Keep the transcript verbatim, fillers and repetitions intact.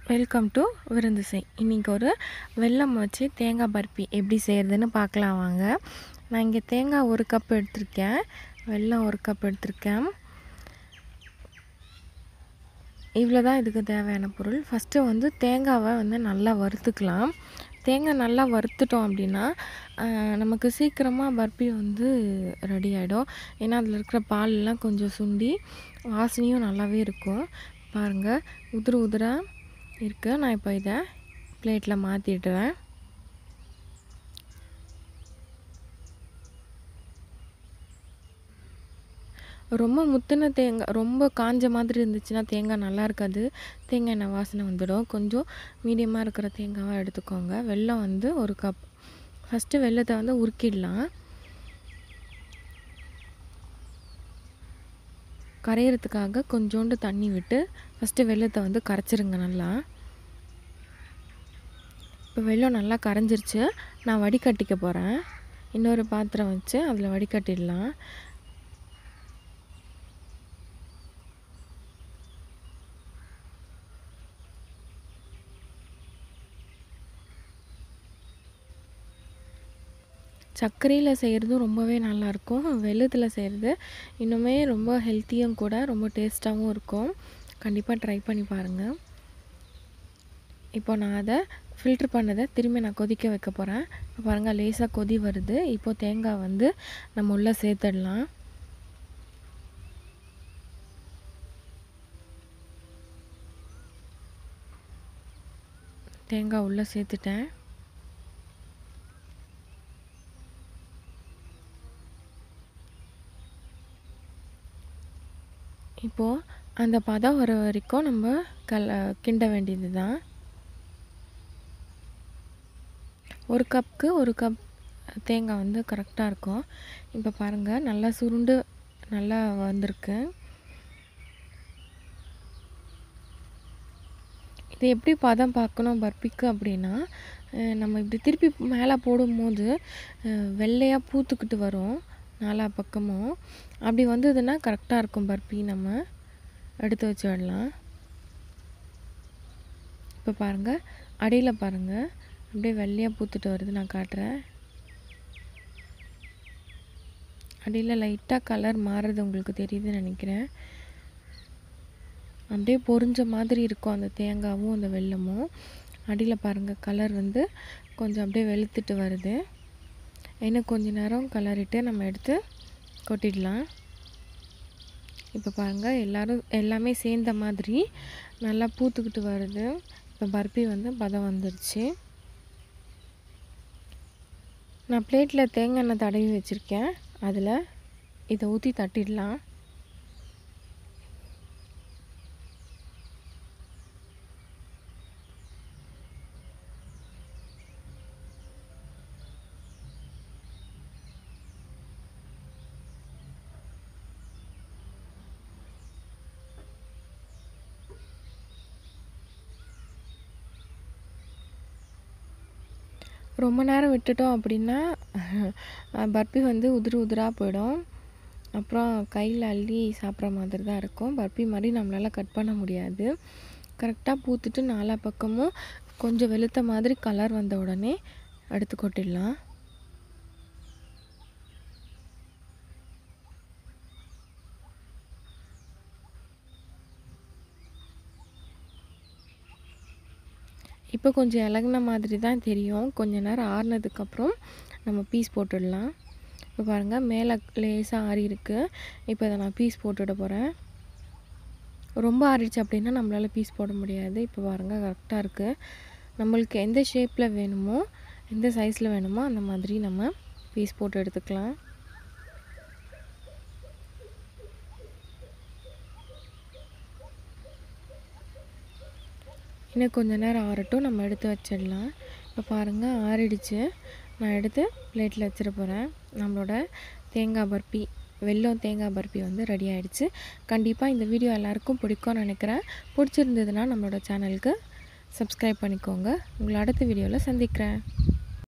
Welcome to விருந்து செய். இன்றைக்கி ஒரு வெல்லம் வச்சு தேங்காய் பர்பி எப்படி செய்கிறதுன்னு பார்க்கலாம் வாங்க. நான் இங்கே தேங்காய் ஒரு கப் எடுத்திருக்கேன், வெல்லம் ஒரு கப் எடுத்திருக்கேன். இவ்வளோ தான் இதுக்கு தேவையான பொருள். ஃபஸ்ட்டு வந்து தேங்காவை வந்து நல்லா வறுத்துக்கலாம். தேங்காய் நல்லா வறுத்துட்டோம் அப்படின்னா நமக்கு சீக்கிரமாக பர்பி வந்து ரெடி ஆகிடும். ஏன்னா அதில் இருக்கிற பாலெலாம் கொஞ்சம் சுண்டி வாசனையும் நல்லாவே இருக்கும். பாருங்கள், உதிர உதிராக இருக்குது. நான் இப்போ இதை பிளேட்டில் மாற்றிடுறேன். ரொம்ப முத்தின தேங்காய், ரொம்ப காஞ்ச மாதிரி இருந்துச்சுன்னா தேங்காய் நல்லா இருக்காது, தேங்காய் எண்ணெய் வாசனை வந்துடும். கொஞ்சம் மீடியமாக இருக்கிற தேங்காவாக எடுத்துக்கோங்க. வெல்லம் வந்து ஒரு கப். ஃபஸ்ட்டு வெல்லத்தை வந்து உருக்கிடலாம். கரையிறதுக்காக கொஞ்சோண்டு தண்ணி விட்டு ஃபஸ்ட்டு வெல்லத்தை வந்து கரைச்சிருங்க நல்லா. இப்போ வெல்லம் நல்லா கரைஞ்சிருச்சு. நான் வடிகட்டிக்க போகிறேன். இன்னொரு பாத்திரம் வச்சு அதில் வடிகட்டிடலாம். சர்க்கரையில் செய்கிறதும் ரொம்பவே நல்லாயிருக்கும். வெல்லத்தில் செய்கிறது இன்னுமே ரொம்ப ஹெல்த்தியும் கூட, ரொம்ப டேஸ்ட்டாகவும் இருக்கும். கண்டிப்பாக ட்ரை பண்ணி பாருங்கள். இப்போ நான் அதை ஃபில்ட்ரு பண்ணதை திரும்பி நான் கொதிக்க வைக்க போகிறேன். இப்போ பாருங்கள், லேசாக கொதி வருது. இப்போது தேங்காய் வந்து நம்ம உள்ளே சேர்த்துடலாம். தேங்காய் உள்ளே சேர்த்துட்டேன். இப்போது அந்த பதம் வர வரைக்கும் நம்ம கல கிண்ட வேண்டியது தான். ஒரு கப்புக்கு ஒரு கப் தேங்காய் வந்து கரெக்டாக இருக்கும். இப்போ பாருங்கள், நல்லா சுருண்டு நல்லா வந்திருக்கு. இது எப்படி பதம் பார்க்கணும் பர்பிக்கு அப்படின்னா, நம்ம இப்படி திருப்பி மேலே போடும்போது வெள்ளையாக பூத்துக்கிட்டு வரும் நாலா பக்கமும். அப்படி வந்ததுன்னா கரெக்டாக இருக்கும் பர்பி. நம்ம எடுத்து வச்சிடலாம். இப்போ பாருங்கள், அடியில் பாருங்கள், அப்படியே வெள்ளையாக பூத்துட்டு வருது. நான் காட்டுறேன். அடியில் லைட்டாக கலர் மாறுறது உங்களுக்கு தெரியுதுன்னு நினைக்கிறேன். அப்படியே பொரிஞ்ச மாதிரி இருக்கும் அந்த தேங்காவும் அந்த வெல்லமும். அடியில் பாருங்கள், கலர் வந்து கொஞ்சம் அப்படியே வெளுத்துட்டு வருது. இன்னும் கொஞ்ச நேரம் கலரிட்டு நம்ம எடுத்து கொட்டிடலாம். இப்போ பாருங்கள், எல்லோரும் எல்லாமே சேர்ந்த மாதிரி நல்லா பூத்துக்கிட்டு வருது. இப்போ பர்பி வந்து பதம் வந்துருச்சு. நான் பிளேட்டில் தேங்காய் எண்ணெய் தடவி வச்சுருக்கேன். அதில் இதை ஊற்றி தட்டிடலாம். ரொம்ப நேரம் விட்டுட்டோம் அப்படின்னா பர்பி வந்து உதிரி உதிராக போயிடும். அப்புறம் கையில் அள்ளி சாப்பிட்ற மாதிரி தான் இருக்கும். பர்பி மாதிரி நம்மளால் கட் பண்ண முடியாது. கரெக்டாக பூத்துட்டு நாலா பக்கமும் கொஞ்சம் வெளுத்த மாதிரி கலர் வந்த உடனே எடுத்து கொட்டிடலாம். இப்போ கொஞ்சம் இலகுன மாதிரி தான் தெரியும். கொஞ்சம் நேரம் ஆறுனதுக்கப்புறம் நம்ம பீஸ் போட்டுடலாம். இப்போ பாருங்கள், மேலே லேசாக ஆறி இருக்குது. இப்போ இதை நான் பீஸ் போட்டுட போகிறேன். ரொம்ப ஆறிடுச்சு அப்படின்னா நம்மளால் பீஸ் போட முடியாது. இப்போ பாருங்கள், கரெக்டாக இருக்குது. நம்மளுக்கு எந்த ஷேப்பில் வேணுமோ, எந்த சைஸில் வேணுமோ அந்த மாதிரி நம்ம பீஸ் போட்டு எடுத்துக்கலாம். இன்னும் கொஞ்சம் நேரம் ஆறட்டும், நம்ம எடுத்து வச்சிடலாம். இப்போ பாருங்கள், ஆறிடுச்சு. நான் எடுத்து பிளேட்டில் வச்சிட போகிறேன். நம்மளோட தேங்காய் பர்பி, வெல்லம் தேங்காய் பர்பி வந்து ரெடி ஆகிடுச்சு. கண்டிப்பாக இந்த வீடியோ எல்லாருக்கும் பிடிக்கும்னு நினைக்கிறேன். பிடிச்சிருந்ததுன்னா நம்மளோட சேனலுக்கு சப்ஸ்கிரைப் பண்ணிக்கோங்க. உங்களை அடுத்த வீடியோவில் சந்திக்கிறேன்.